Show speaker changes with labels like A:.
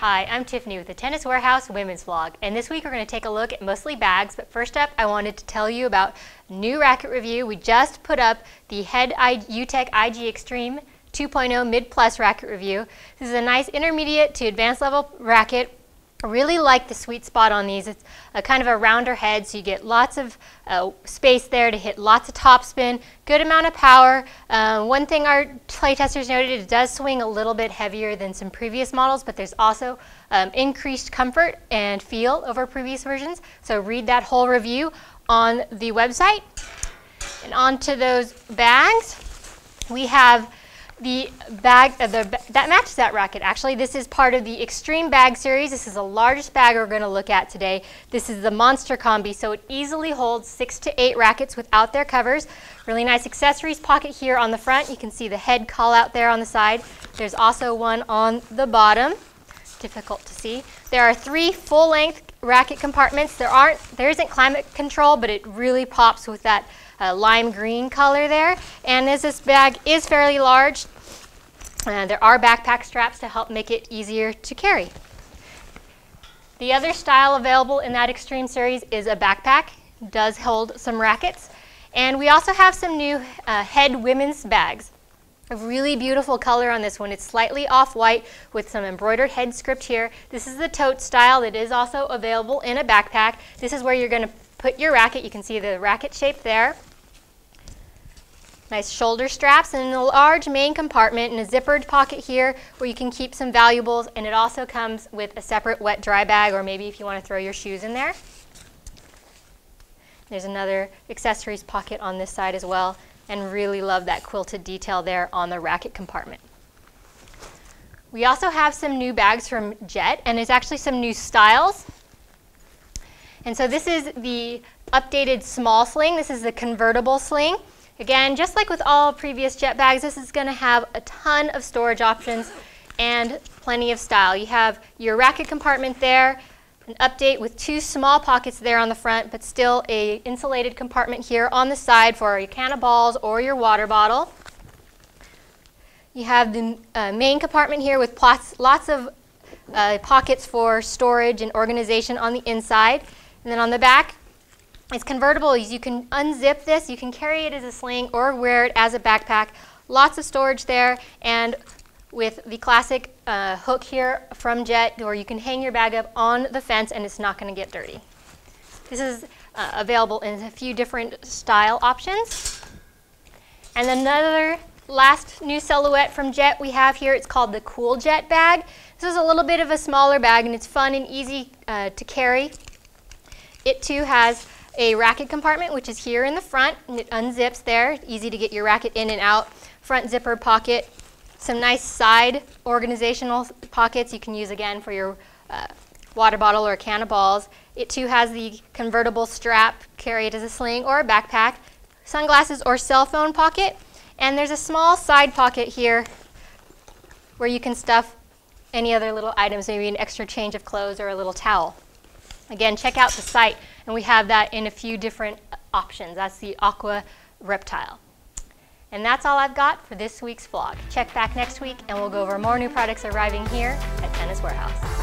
A: Hi, I'm Tiffany with the Tennis Warehouse Women's Vlog, and this week we're going to take a look at mostly bags, but first up I wanted to tell you about new racket review. We just put up the Head UTech IG Extreme 2.0 Mid Plus racket review. This is a nice intermediate to advanced level racket. I really like the sweet spot on these. It's a kind of a rounder head, so you get lots of space there to hit lots of topspin, good amount of power. One thing our playtesters noted, it does swing a little bit heavier than some previous models, but there's also increased comfort and feel over previous versions. So read that whole review on the website. And on to those bags. We have the bag that matches that racket. Actually, this is part of the Extreme Bag series. This is the largest bag we're going to look at today. This is the Monster Combi, so it easily holds 6 to 8 rackets without their covers. Really nice accessories pocket here on the front. You can see the head call out there on the side. There's also one on the bottom. Difficult to see. There are 3 full-length racket compartments. There isn't climate control, but it really pops with that lime green color there. And as this bag is fairly large, there are backpack straps to help make it easier to carry. The other style available in that Extreme series is a backpack. It does hold some rackets. And we also have some new Head women's bags. A really beautiful color on this one. It's slightly off-white with some embroidered head script here. This is the tote style that is also available in a backpack. This is where you're going to put your racket. You can see the racket shape there. Nice shoulder straps and a large main compartment and a zippered pocket here where you can keep some valuables, and it also comes with a separate wet dry bag, or maybe if you want to throw your shoes in there. There's another accessories pocket on this side as well, and really love that quilted detail there on the racket compartment. We also have some new bags from Jet, and there's actually some new styles. And so this is the updated small sling. This is the convertible sling. Again, just like with all previous Jet bags, this is going to have a ton of storage options and plenty of style. You have your racket compartment there, an update with 2 small pockets there on the front, but still a insulated compartment here on the side for your can of balls or your water bottle. You have the main compartment here with lots of pockets for storage and organization on the inside. And then on the back, it's convertible. You can unzip this, you can carry it as a sling or wear it as a backpack. Lots of storage there, and with the classic hook here from Jet, or you can hang your bag up on the fence and it's not going to get dirty. This is available in a few different style options. And another last new silhouette from Jet we have here, it's called the Cool Jet bag. This is a little bit of a smaller bag and it's fun and easy to carry. It too has a racket compartment, which is here in the front, and it unzips there. Easy to get your racket in and out. Front zipper pocket. Some nice side organizational pockets you can use again for your water bottle or a can of balls. It too has the convertible strap, carry it as a sling or a backpack. Sunglasses or cell phone pocket. And there's a small side pocket here where you can stuff any other little items, maybe an extra change of clothes or a little towel. Again, check out the site, and we have that in a few different options. That's the Aqua Reptile. And that's all I've got for this week's vlog. Check back next week, and we'll go over more new products arriving here at Tennis Warehouse.